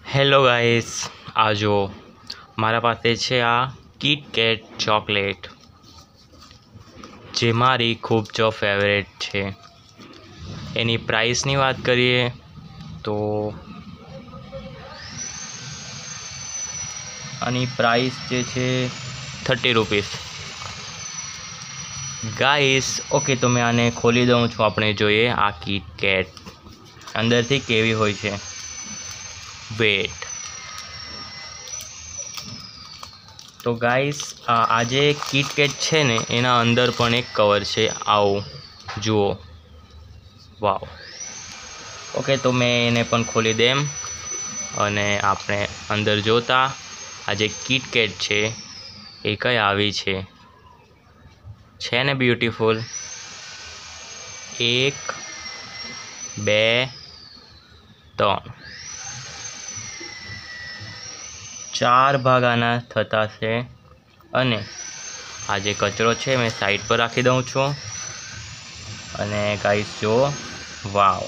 Hello guys, આ જો મારા પાસે છે આ KitKat ચોકલેટ, જે મારી ખૂબ જ ફેવરેટ છે। એની પ્રાઇસની વાત કરીએ તો આની પ્રાઇસ જે છે 30 રૂપીસ ગાઈસ। ઓકે, તો મેં આને ખોલી દઉં છું, આપણે જોઈએ આ KitKat અંદરથી કેવી હોય છે। વેટ, તો ગાઈસ આ જે KitKat છે ને એના અંદર પણ એક કવર છે, આવું જુઓ, વાવ। ઓકે, તો મેં એને પણ ખોલી દેમ અને આપણે અંદર જોતા આ જે KitKat છે એ કઈ આવી છે ને બ્યુટીફુલ। 1 2 3 4 ભાગ આના થતા છે અને આ જે કચરો છે મેં સાઈડ પર રાખી દઉં છું અને ગાઈસ જુઓ, વાવ,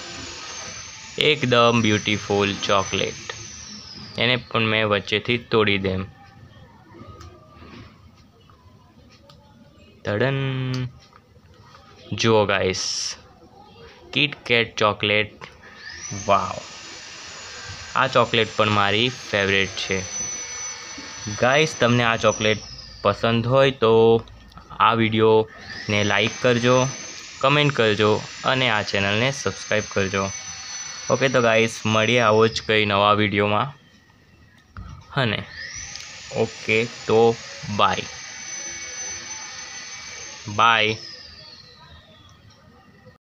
એકદમ બ્યુટીફુલ ચોકલેટ। એને પણ મેં વચ્ચેથી તોડી દેમ, તડન, જુઓ ગાઈસ, KitKat ચોકલેટ, વાવ। આ ચોકલેટ પણ મારી ફેવરેટ છે ગાઈસ। તમને આ ચોકલેટ પસંદ હોય તો આ વિડીયોને લાઈક કરજો, કમેન્ટ કરજો અને આ ચેનલને સબસ્ક્રાઈબ કરજો। ઓકે, તો ગાઈસ મળીએ આવો જ કંઈ નવા વિડીયોમાં, અને ઓકે, તો બાય બાય।